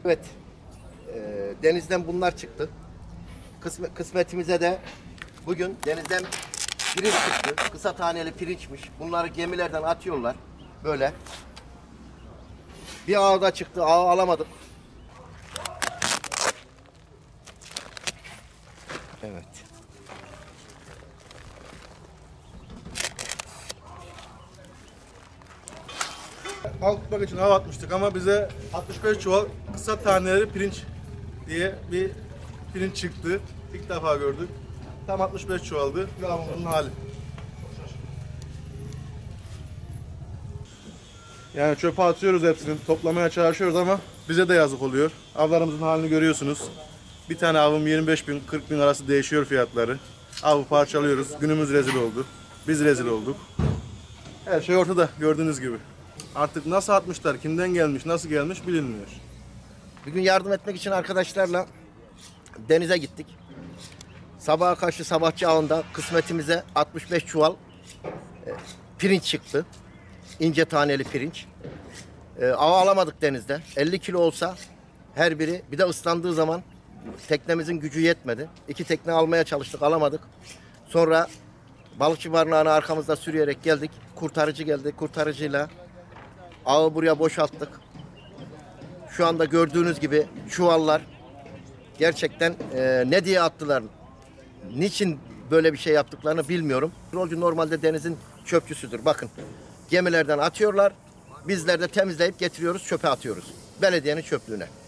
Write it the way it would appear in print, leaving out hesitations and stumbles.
Evet, denizden bunlar çıktı. Kısmetimize de bugün denizden pirinç çıktı. Kısa taneli pirinçmiş. Bunları gemilerden atıyorlar. Böyle. Bir ağda çıktı. Ağı alamadık. Evet. Balık tutmak için av atmıştık ama bize 65 çuval kısa taneli pirinç diye bir pirinç çıktı. İlk defa gördük. Tam 65 çuvaldı. Şu avımızın hali. Yani çöpe atıyoruz hepsini. Toplamaya çalışıyoruz ama bize de yazık oluyor. Avlarımızın halini görüyorsunuz. Bir tane avım 25 bin 40 bin arası değişiyor fiyatları. Avı parçalıyoruz. Günümüz rezil oldu. Biz rezil olduk. Her şey ortada gördüğünüz gibi. Artık nasıl atmışlar, kimden gelmiş, nasıl gelmiş bilinmiyor. Bugün yardım etmek için arkadaşlarla denize gittik. Sabaha karşı sabahçı ağında kısmetimize 65 çuval pirinç çıktı. İnce taneli pirinç. Av alamadık denizde. 50 kilo olsa her biri, bir de ıslandığı zaman teknemizin gücü yetmedi. 2 tekne almaya çalıştık, alamadık. Sonra balıkçı barınağını arkamızda sürüyerek geldik. Kurtarıcı geldi. Kurtarıcıyla ağı buraya boşalttık. Şu anda gördüğünüz gibi çuvallar gerçekten ne diye attılar, niçin böyle bir şey yaptıklarını bilmiyorum. Petrolcü normalde denizin çöpçüsüdür. Bakın, gemilerden atıyorlar. Bizler de temizleyip getiriyoruz, çöpe atıyoruz. Belediyenin çöplüğüne.